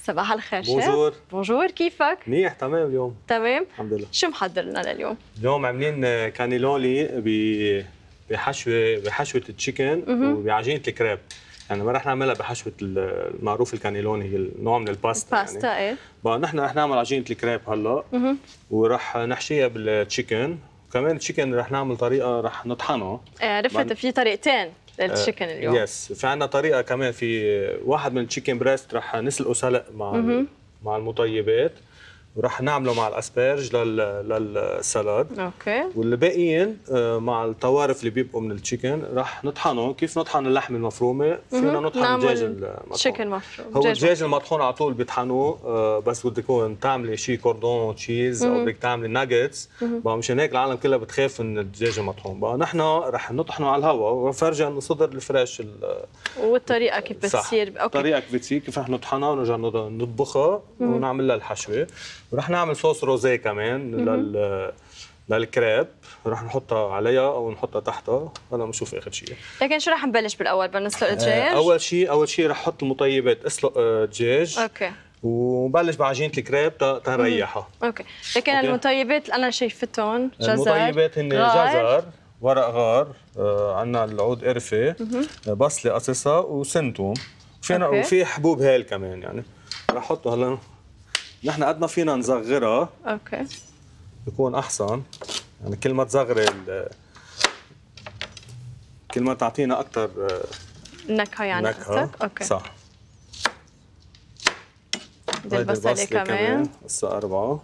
صباح الخير شيف. بونجور. بونجور، كيفك؟ منيح تمام اليوم. تمام؟ الحمد لله. شو محضر لنا لليوم؟ اليوم عاملين كانيلوني بحشوة التشيكن وبعجينة الكريب. يعني ما رح نعملها بحشوة المعروف الكانيلوني، هي نوع من الباستا. باستا ايه. بقى نحن رح نعمل عجينة الكريب هلا ورح نحشيها بالتشيكن. كمان التشيكن رح نعمل طريقة رح نطحنه. عرفت في طريقتين للتشيكن اليوم. يس، في عندنا طريقة كمان، في واحد من التشيكن بريست رح نسلقه سلق مع المطيبات، ورح نعمله مع الاسبرج للسلاد. اوكي. والباقيين مع الطوارف اللي بيبقوا من التشيكن رح نطحنه. كيف نطحن اللحمه المفرومه؟ فينا نطحن الدجاج المطحون. تشيكن مفروم. هو الدجاج المطحون على طول بيطحنوه، بس بدك يكون تعملي شيء كوردون تشيز او بدك تعملي ناجتس. بقى مشان هيك العالم كلها بتخاف من الدجاج المطحون. بقى نحن رح نطحنه على الهواء ونفرجي انه صدر الفريش. والطريقه كيف بتصير؟ اوكي، الطريقه كيف بتصير، كيف رح نطحنها ونرجع نطبخها ونعمل لها الحشوه. ورح نعمل صوص روزيه كمان للكريب، رح نحطها عليها او نحطها تحتها. هلا بنشوف اخر شيء. لكن شو رح نبلش بالاول؟ بدنا نسلق الدجاج؟ اول شيء رح احط المطيبات، اسلق دجاج. اوكي. ونبلش بعجينه الكريب تنريحها. اوكي. لكن أوكي. المطيبات اللي انا شايفتهم جزر، المطيبات هن جزر، ورق غار، عندنا العود قرفه، بصله قصصها وسنتوم، وفي حبوب هيل كمان. يعني رح احطها هلا. نحن قد ما فينا نصغرها اوكي بيكون احسن. يعني كل ما تصغري كل ما تعطينا اكثر نكهه. يعني نكهه. اوكي صح. بدي البصله كمان. هسه 4.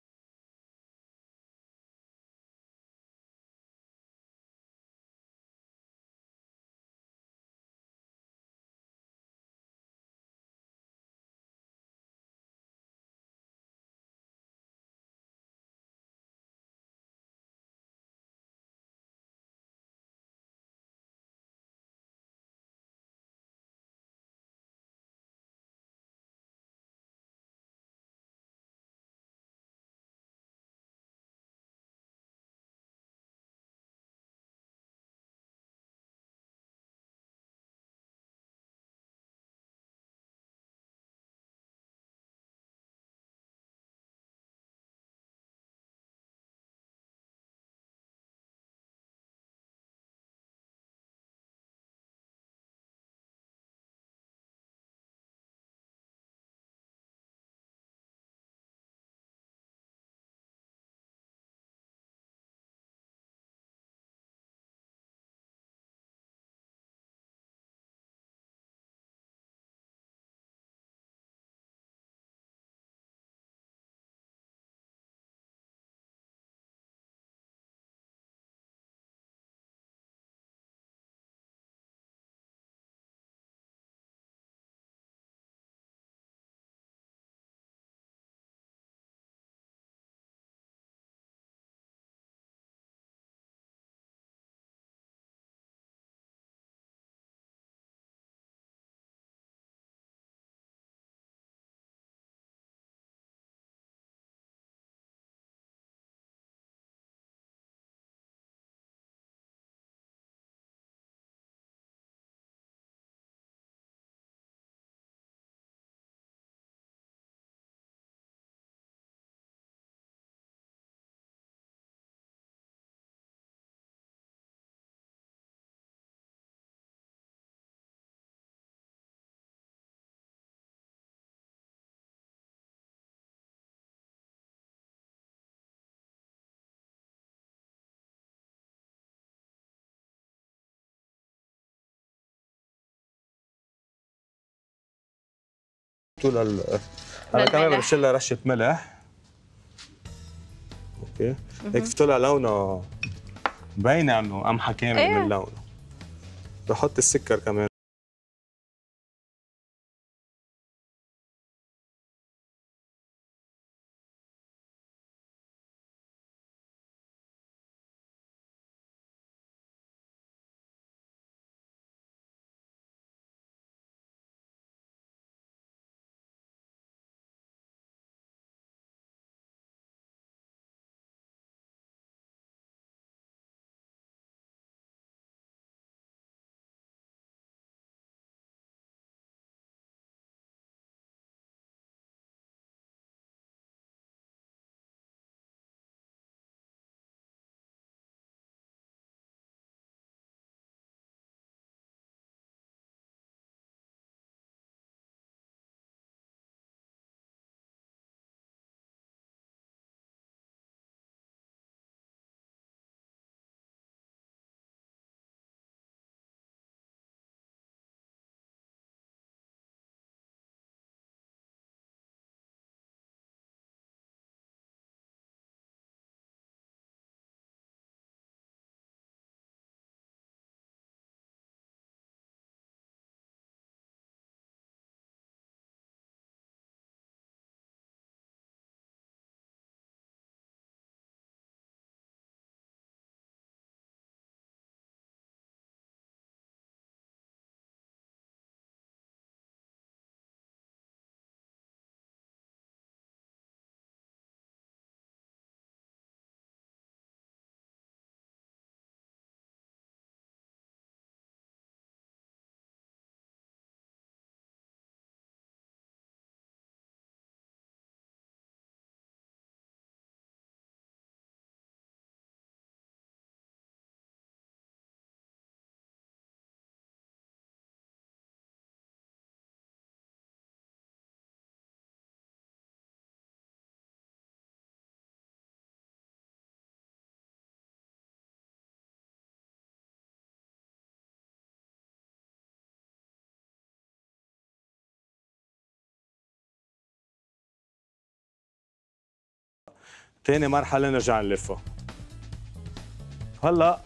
هلا كمان برش لها رشه ملح. اوكي. هيك طلع لونها مبينه انه قمحه كامل من لونه. بحط السكر كمان. ثاني مرحله نرجع نلفها. هلا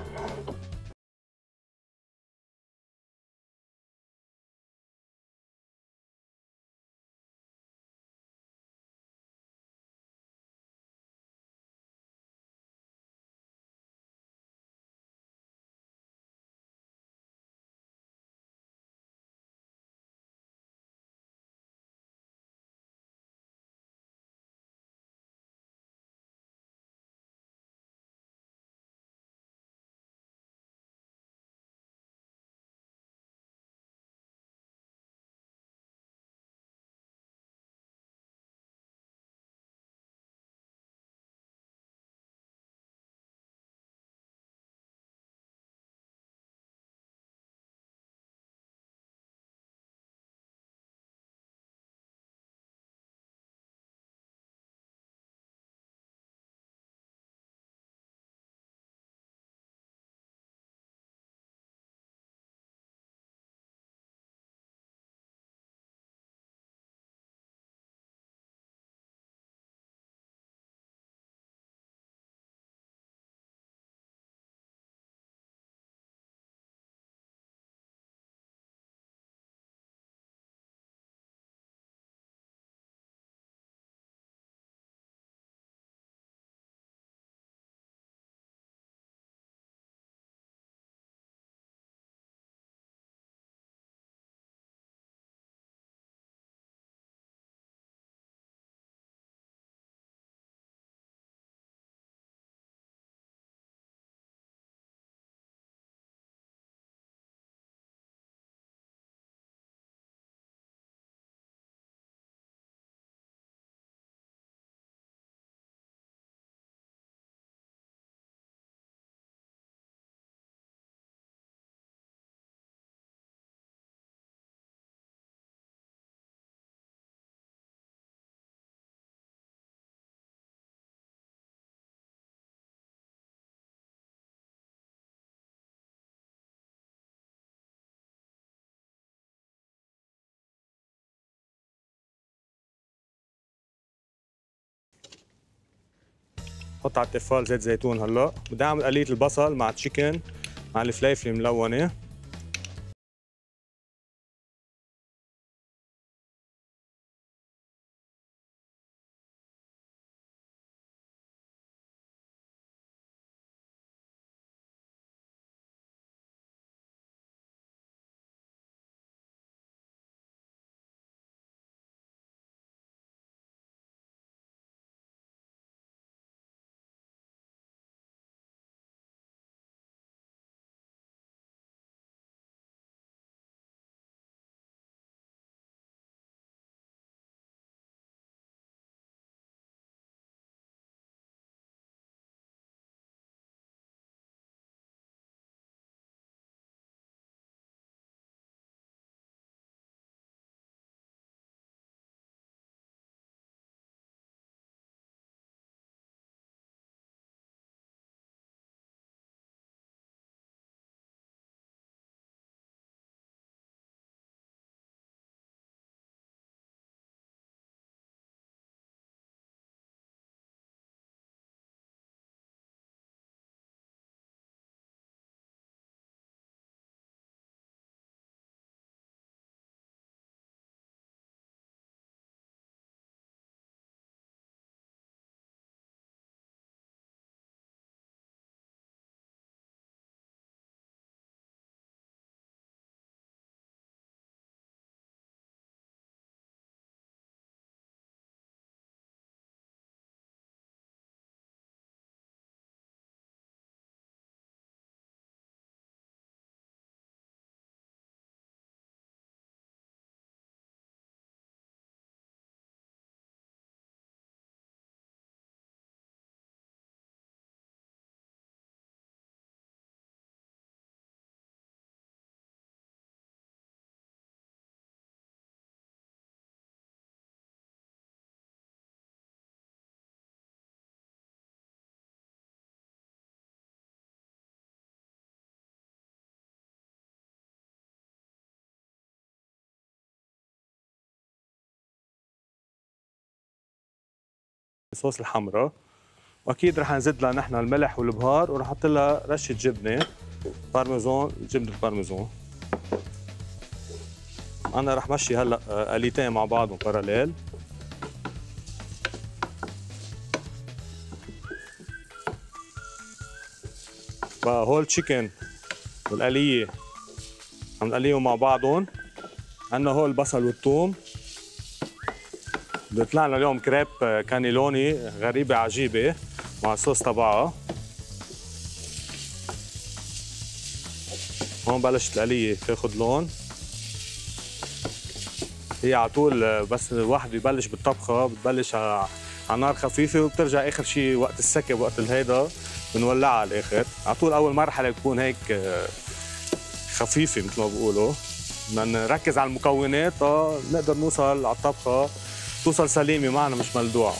حط على التفال زيت زيتون. هلا بدي اعمل قليه البصل مع التشيكن مع الفليفله الملونه. صوص الحمراء. واكيد رح نزيد لها نحن الملح والبهار ورح نحط لها رشه جبنه بارميزون، جبنه بارميزون. انا رح مشي هلا قليتين مع بعضهم باراليل. فهول تشيكن والقليه عم نقليهم مع بعضهم. عندنا هول البصل والثوم. بيطلع لنا اليوم كريب كانيلوني غريبه عجيبه مع الصوص تبعها. هون بلشت القليه تاخذ لون. هي على طول بس الواحد يبلش بالطبخه بتبلش على نار خفيفه وبترجع اخر شيء وقت السكب وقت الهيدا بنولعها على الاخر. على طول اول مرحله بتكون هيك خفيفه مثل ما بيقولوا. بدنا نركز على المكونات نقدر نوصل على الطبخه توصل سليمه معنا مش ملدوعه.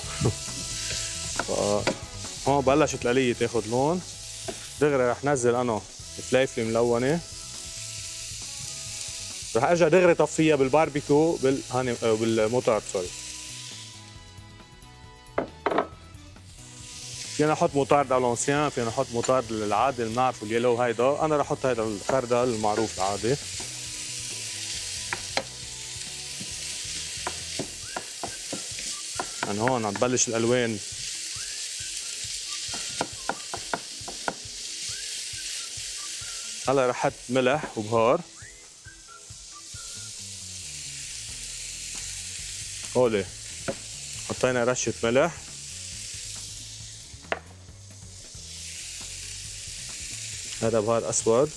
هون بلشت القليه تاخذ لون. دغري رح نزل انا الفليفله الملونه. رح ارجع دغري طفيها بالباربيكيو بالموتارد سوري. فينا نحط موتارد الونسيان، فينا نحط موتارد العادي اللي بنعرفه اليلو هيدا، انا رح احط هيدا الخردل المعروف العادي. يعني هون عم تبلش الالوان هلا رح احط ملح وبهار. هولي حطينا رشة ملح. هذا بهار اسود.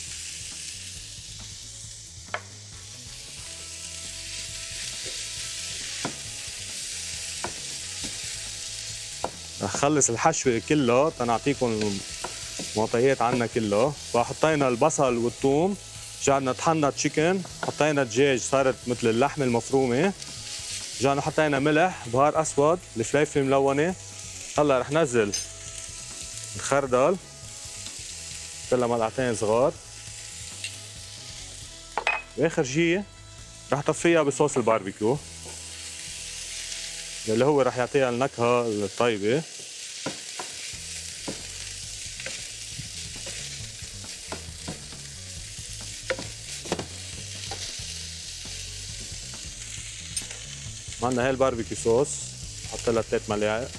رح خلص الحشوة كلها تنعطيكم معطيات عنها كلها. فحطينا البصل والثوم، رجعنا طحنا تشيكن، حطينا الدجاج صارت مثل اللحمة المفرومة، رجعنا حطينا ملح، بهار اسود، الفليفله الملونه. هلا رح نزل الخردل كلها ملعقتين صغار. واخر شيء رح طفيها بصوص الباربيكيو اللي هو رح يعطيها النكهه الطيبه. عندنا هاي الباربيكيو صوص حط لها 3 ملاعق.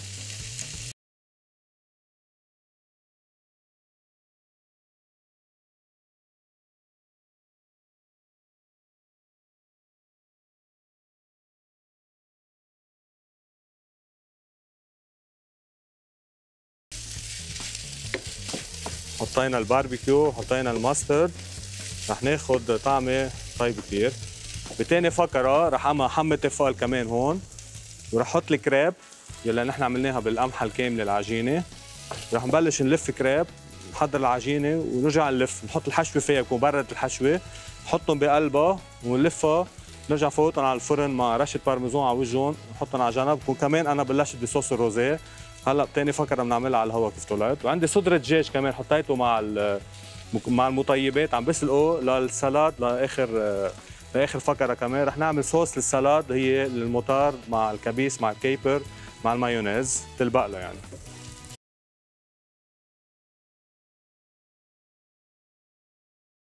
حطينا الباربيكيو، حطينا الماسترد، رح ناخذ طعمه طيب كثير. بتاني فقرة رح اعمل حمى تفال كمان هون، ورح احط الكريب يلي نحن عملناها بالقمحة الكاملة العجينة. رح نبلش نلف كريب، نحضر العجينة ونرجع نلف، نحط الحشوة فيها بكون بردت الحشوة، نحطهم بقلبها ونلفها، نرجع نفوتهم على الفرن مع رشة بارميزون على وجههم، نحطهم على جنب. بكون كمان انا بلشت بصوص الروزيه، هلا بتاني فقرة بنعملها على الهواء كيف طلعت. وعندي صدر دجاج كمان حطيته مع المطيبات عم بسلقه للسلاد لاخر فقره. كمان رح نعمل صوص للسلاد هي المطار مع الكبيس مع الكيبر مع المايونيز تلبق له يعني.